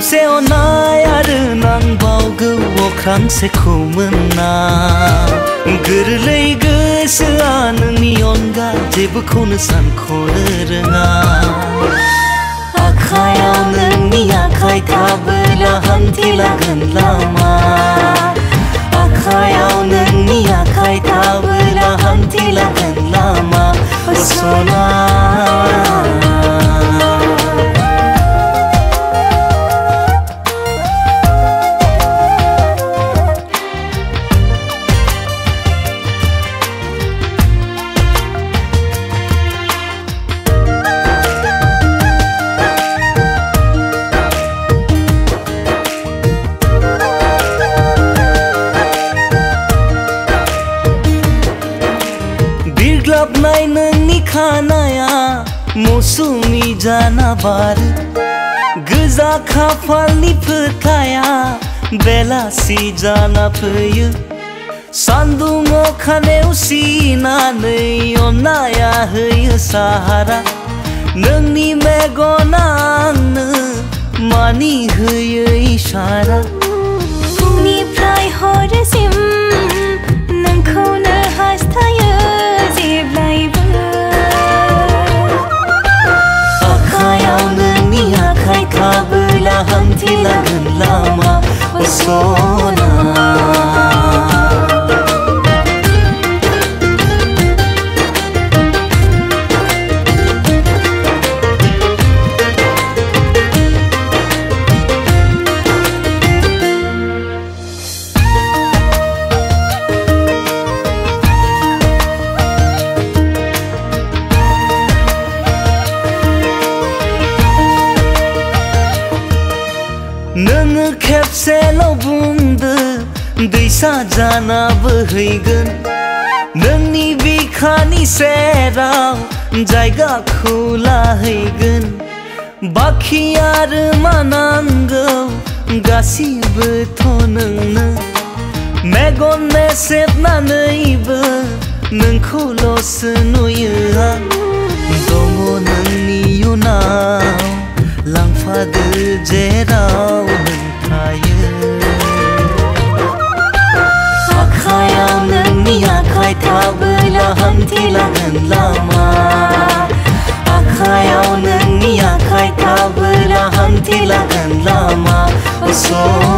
खनसे अनाय आरो नांबावगौ अख्रांसेखौ मोनना गोरलै गोसोआ नोंनि अनगा जेबोखौनो सानख'नो रोङा आखायाव नोंनि आखाय थाबोला हान्थिलांगोन लामा आखायाव नोंनि आखाय थाबोला हान्थिलांगोन लामा सना बिरग्लाबनाय नोंनि खानाया मौसुमि जाना बारो गोजा खाफालनि फोथाया बेलासि जाना फैयो सान्दुं अखा नेवसिनानै अननाया होयो साहारा नोंनि मेगना आंनो मानि होयो इसारा फुंनिफ्राय हरसिम नोंखौनो हास्थायो आखायाव नोंनि आखाय थाबोला हान्थिलांगोन लामा सना नोङो खेबसेल' बुंदो दैसा जाना बोहैगोन नोंनि बिखानि सेराव जायगाखौ लाहैगोन बाखि आरो मा नांगौ गासिबोथ' नोंनो मेगन मेसेबनानैबो नोंखौल'सो नुयो आं दङ नोंनि उनाव लांफादो जेराव नों थायो आखायाव नोंनि आखाय थाबोला हान्थिलांगोन लामा आखायाव नोंनि आखाय थाबोला हान्थिलांगोन लामा